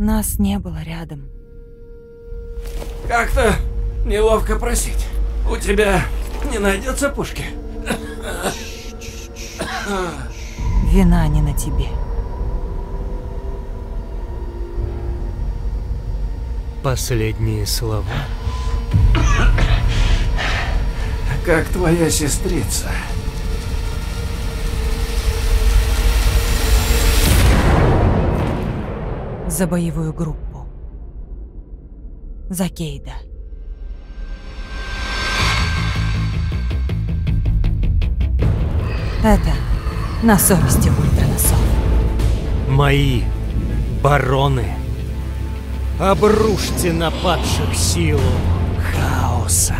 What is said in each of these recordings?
Нас не было рядом. Как-то неловко просить. У тебя не найдется пушки? Вина не на тебе. Последние слова. Как твоя сестрица. За боевую группу. За Кейда. Это на совести ультраносов. Мои бароны, обрушьте на падших силу хаоса.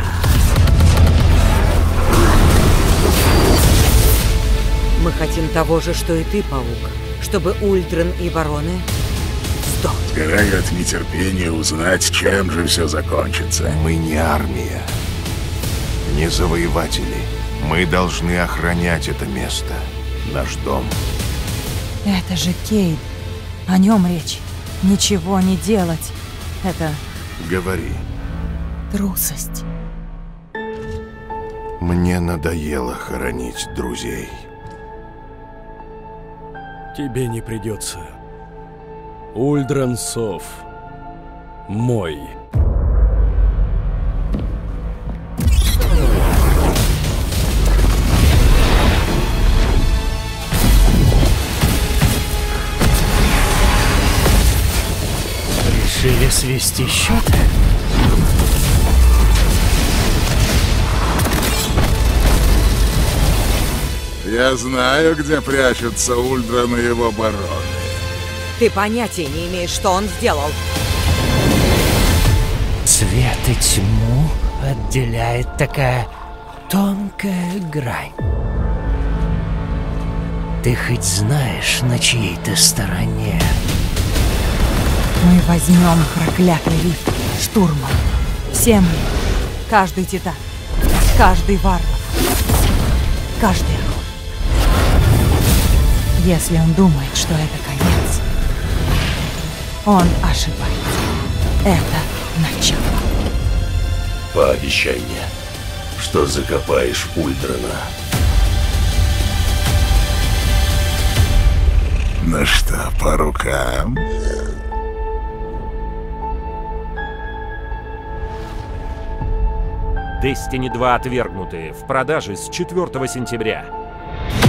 Мы хотим того же, что и ты, Паук. Чтобы Ультран и бароны сдохли. Сгораю от нетерпения узнать, чем же все закончится. Мы не армия, не завоеватели. Мы должны охранять это место. Наш дом. Это же Кейд. О нем речь. Ничего не делать. Это Говори. трусость. Мне надоело хоронить друзей. Тебе не придется. Ульдран Сов. Мой. Решили свести счеты? Я знаю, где прячутся Ульдран и его бароны. Ты понятия не имеешь, что он сделал. Свет и тьму отделяет такая тонкая грань. Ты хоть знаешь, на чьей ты стороне? Мы возьмем проклятый риф штурмом. Все мы. Каждый титан. Каждый варвар. Каждый охотник. Если он думает, что это конец, он ошибается. Это начало. Пообещай мне, что закопаешь Ульдрана. Ну что, по рукам? Destiny 2 Отвергнутые в продаже с 4 сентября.